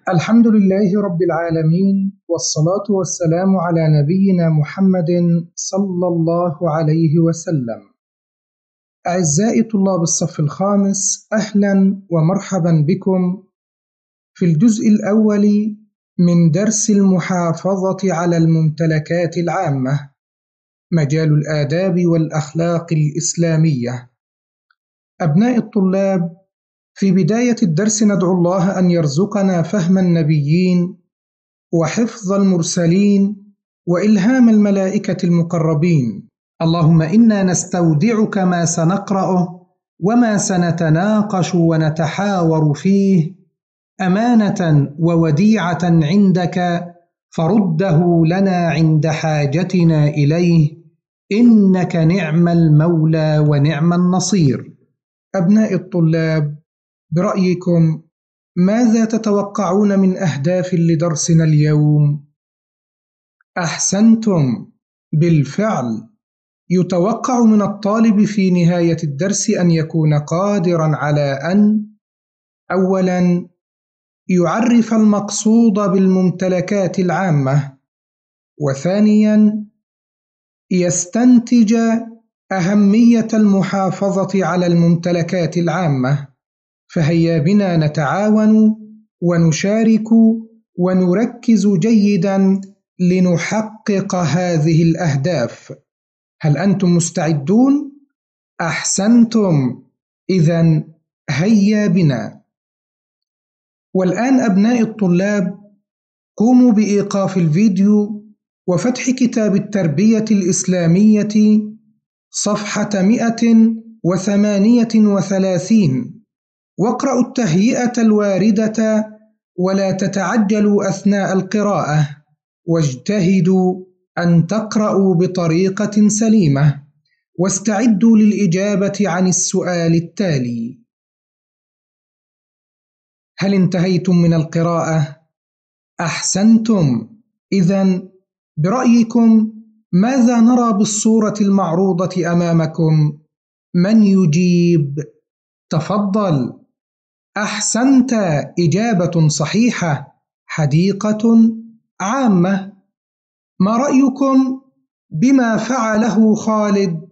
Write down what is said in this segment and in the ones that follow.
الحمد لله رب العالمين، والصلاة والسلام على نبينا محمد صلى الله عليه وسلم. أعزائي طلاب الصف الخامس، أهلا ومرحبا بكم في الجزء الأول من درس المحافظة على الممتلكات العامة، مجال الآداب والأخلاق الإسلامية. أبناء الطلاب، في بداية الدرس ندعو الله أن يرزقنا فهم النبيين وحفظ المرسلين وإلهام الملائكة المقربين. اللهم إنا نستودعك ما سنقرأه وما سنتناقش ونتحاور فيه أمانة ووديعة عندك، فرده لنا عند حاجتنا إليه، إنك نعم المولى ونعم النصير. أبناء الطلاب، برأيكم ماذا تتوقعون من أهداف لدرسنا اليوم؟ أحسنتم، بالفعل يتوقع من الطالب في نهاية الدرس أن يكون قادرا على أن أولا يعرف المقصود بالممتلكات العامة، وثانيا يستنتج أهمية المحافظة على الممتلكات العامة. فهيا بنا نتعاون ونشارك ونركز جيدا لنحقق هذه الأهداف. هل أنتم مستعدون؟ أحسنتم، إذن هيا بنا. والآن أبناء الطلاب، قوموا بإيقاف الفيديو وفتح كتاب التربية الإسلامية صفحة 138، واقرأوا التهيئة الواردة ولا تتعجلوا أثناء القراءة، واجتهدوا أن تقرأوا بطريقة سليمة، واستعدوا للإجابة عن السؤال التالي: هل انتهيتم من القراءة؟ أحسنتم، إذن برأيكم ماذا نرى بالصورة المعروضة أمامكم؟ من يجيب؟ تفضل. أحسنت، إجابة صحيحة، حديقة عامة. ما رأيكم بما فعله خالد؟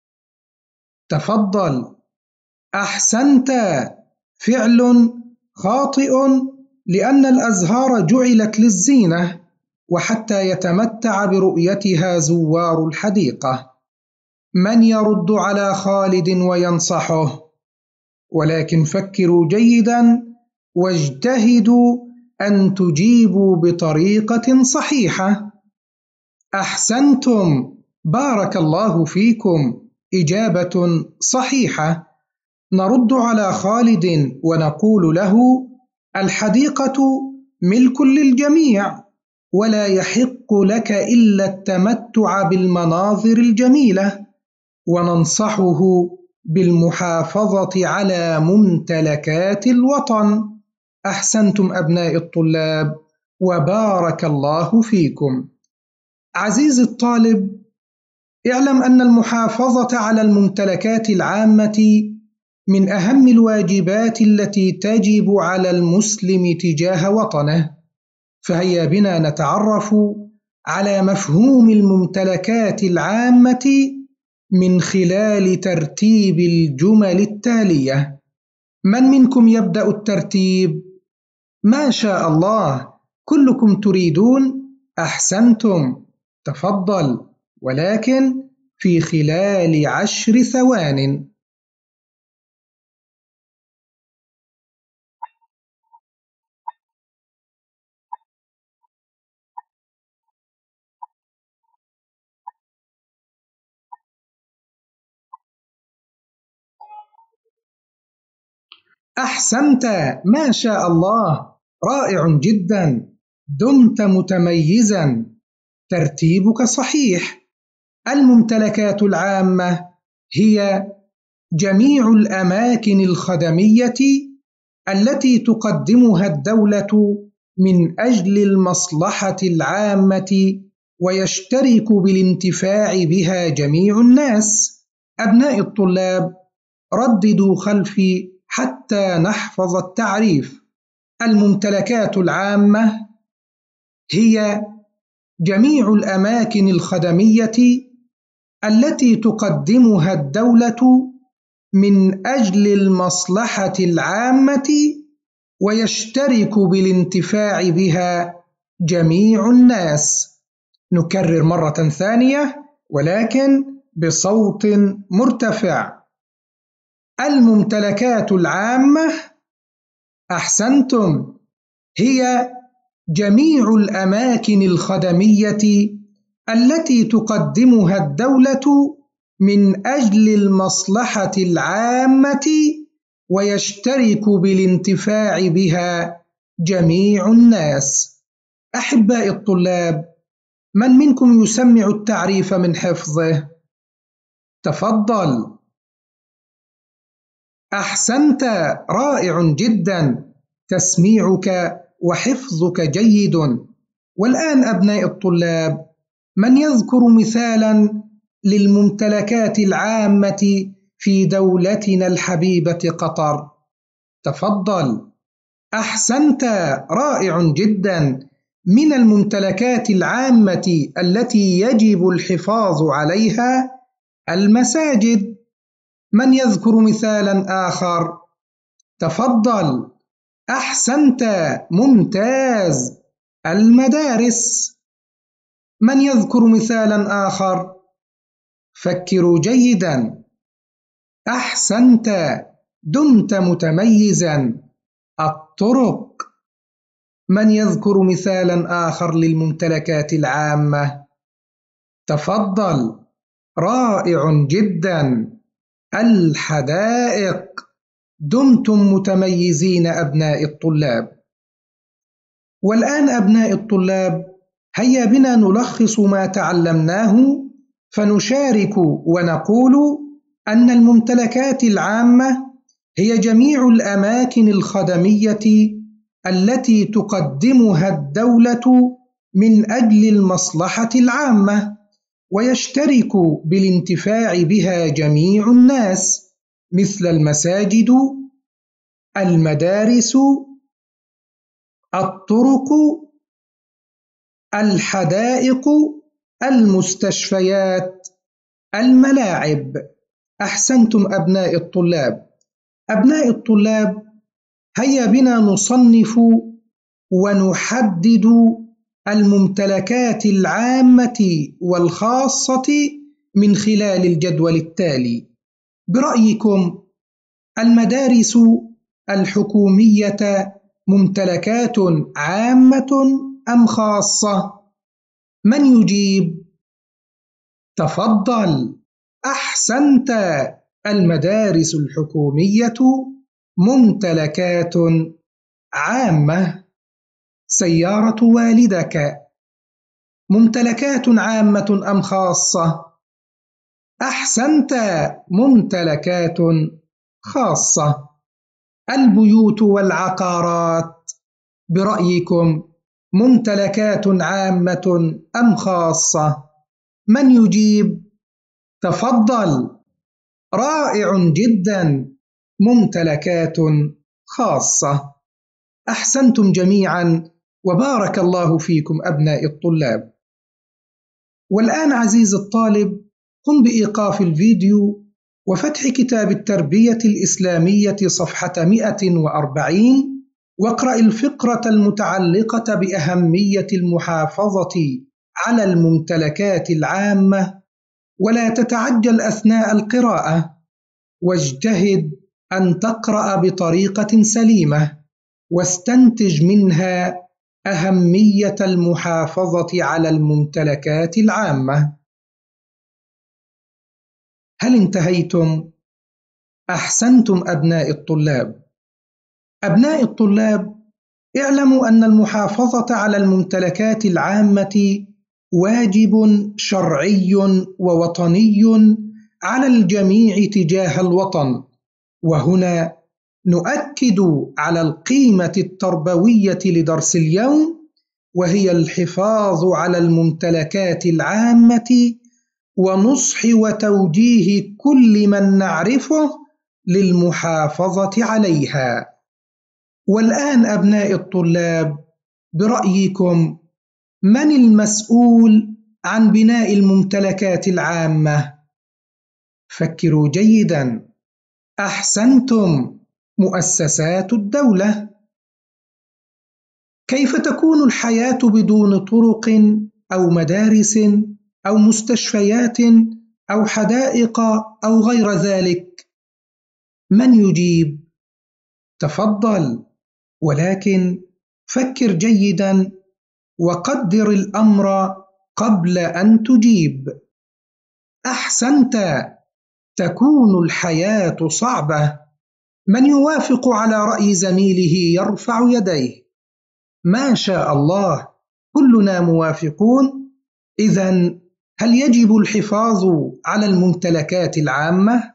تفضل. أحسنت، فعل خاطئ، لأن الأزهار جعلت للزينة وحتى يتمتع برؤيتها زوار الحديقة. من يرد على خالد وينصحه؟ ولكن فكروا جيدا واجتهدوا أن تجيبوا بطريقة صحيحة. أحسنتم، بارك الله فيكم، إجابة صحيحة. نرد على خالد ونقول له: الحديقة ملك للجميع، ولا يحق لك إلا التمتع بالمناظر الجميلة. وننصحه بالمحافظة على ممتلكات الوطن. أحسنتم أبناء الطلاب، وبارك الله فيكم. عزيزي الطالب، اعلم أن المحافظة على الممتلكات العامة من أهم الواجبات التي تجب على المسلم تجاه وطنه. فهيا بنا نتعرف على مفهوم الممتلكات العامة من خلال ترتيب الجمل التالية. من منكم يبدأ الترتيب؟ ما شاء الله، كلكم تريدون. أحسنتم، تفضل، ولكن في خلال 10 ثوان. أحسنت، ما شاء الله، رائع جدا، دمت متميزا، ترتيبك صحيح. الممتلكات العامة هي جميع الأماكن الخدمية التي تقدمها الدولة من أجل المصلحة العامة، ويشترك بالانتفاع بها جميع الناس. أبناء الطلاب، رددوا خلفي حتى نحفظ التعريف. الممتلكات العامة هي جميع الأماكن الخدمية التي تقدمها الدولة من أجل المصلحة العامة ويشترك بالانتفاع بها جميع الناس. نكرر مرة ثانية ولكن بصوت مرتفع. الممتلكات العامة، أحسنتم، هي جميع الأماكن الخدمية التي تقدمها الدولة من أجل المصلحة العامة ويشترك بالانتفاع بها جميع الناس. أحبائي الطلاب، من منكم يسمع التعريف من حفظه؟ تفضل. أحسنت، رائع جدا، تسميعك وحفظك جيد. والآن أبناء الطلاب، من يذكر مثالا للممتلكات العامة في دولتنا الحبيبة قطر؟ تفضل. أحسنت، رائع جدا. من الممتلكات العامة التي يجب الحفاظ عليها المساجد. من يذكر مثالا آخر؟ تفضل. أحسنت، ممتاز، المدارس. من يذكر مثالا آخر؟ فكروا جيدا. أحسنت، دمت متميزا، الطرق. من يذكر مثالا آخر للممتلكات العامة؟ تفضل، رائع جدا، الحدائق. دمتم متميزين أبناء الطلاب. والآن أبناء الطلاب، هيا بنا نلخص ما تعلمناه فنشارك ونقول أن الممتلكات العامة هي جميع الأماكن الخدمية التي تقدمها الدولة من أجل المصلحة العامة ويشترك بالانتفاع بها جميع الناس، مثل المساجد، المدارس، الطرق، الحدائق، المستشفيات، الملاعب. أحسنتم أبناء الطلاب. أبناء الطلاب، هيا بنا نصنف ونحدد الممتلكات العامة والخاصة من خلال الجدول التالي. برأيكم، المدارس الحكومية ممتلكات عامة أم خاصة؟ من يجيب؟ تفضل. أحسنت، المدارس الحكومية ممتلكات عامة. سيارة والدك ممتلكات عامة أم خاصة؟ أحسنت، ممتلكات خاصة. البيوت والعقارات برأيكم ممتلكات عامة أم خاصة؟ من يجيب؟ تفضل. رائع جدا، ممتلكات خاصة. أحسنتم جميعا وبارك الله فيكم أبناء الطلاب. والآن عزيزي الطالب، قم بإيقاف الفيديو وفتح كتاب التربية الإسلامية صفحة 140 واقرأ الفقرة المتعلقة بأهمية المحافظة على الممتلكات العامة، ولا تتعجل أثناء القراءة، واجتهد أن تقرأ بطريقة سليمة واستنتج منها أهمية المحافظة على الممتلكات العامة. هل انتهيتم؟ أحسنتم أبناء الطلاب. أبناء الطلاب، اعلموا أن المحافظة على الممتلكات العامة واجب شرعي ووطني على الجميع تجاه الوطن، وهنا نؤكد على القيمة التربوية لدرس اليوم، وهي الحفاظ على الممتلكات العامة ونصح وتوجيه كل من نعرفه للمحافظة عليها. والآن أبناء الطلاب، برأيكم من المسؤول عن بناء الممتلكات العامة؟ فكروا جيداً. أحسنتم، مؤسسات الدولة. كيف تكون الحياة بدون طرق أو مدارس أو مستشفيات أو حدائق أو غير ذلك؟ من يجيب؟ تفضل، ولكن فكر جيداً وقدر الأمر قبل أن تجيب. أحسنت، تكون الحياة صعبة. من يوافق على رأي زميله يرفع يديه. ما شاء الله، كلنا موافقون. إذن هل يجب الحفاظ على الممتلكات العامة؟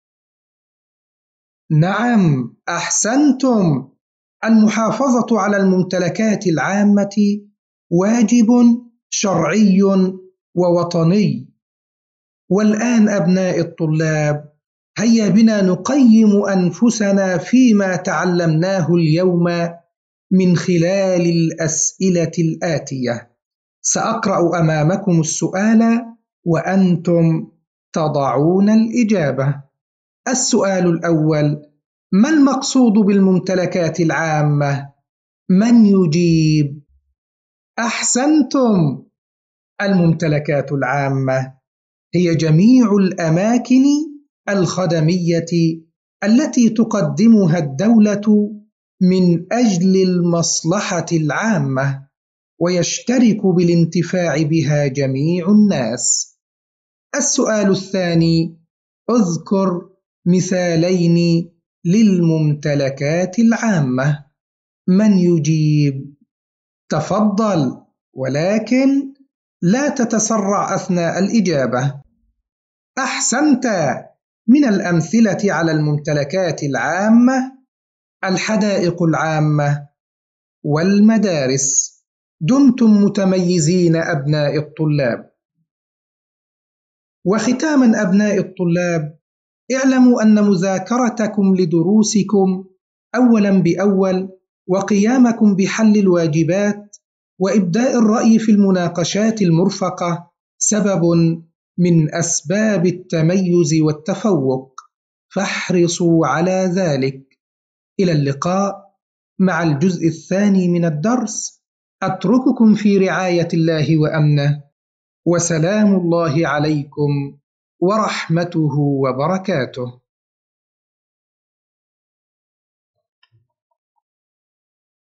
نعم، أحسنتم. المحافظة على الممتلكات العامة واجب شرعي ووطني. والآن أبناء الطلاب، هيا بنا نقيم أنفسنا فيما تعلمناه اليوم من خلال الأسئلة الآتية. سأقرأ أمامكم السؤال وأنتم تضعون الإجابة. السؤال الأول: ما المقصود بالممتلكات العامة؟ من يجيب؟ أحسنتم، الممتلكات العامة هي جميع الأماكن الخدمية التي تقدمها الدولة من أجل المصلحة العامة، ويشترك بالانتفاع بها جميع الناس. السؤال الثاني: اذكر مثالين للممتلكات العامة. من يجيب؟ تفضل، ولكن لا تتسرع أثناء الإجابة. أحسنت. من الأمثلة على الممتلكات العامة: الحدائق العامة والمدارس. دمتم متميزين أبناء الطلاب. وختاما أبناء الطلاب، اعلموا أن مذاكرتكم لدروسكم أولا بأول، وقيامكم بحل الواجبات وإبداء الرأي في المناقشات المرفقة سبب من أسباب التميز والتفوق، فاحرصوا على ذلك. إلى اللقاء مع الجزء الثاني من الدرس. أترككم في رعاية الله وأمنه، وسلام الله عليكم ورحمته وبركاته.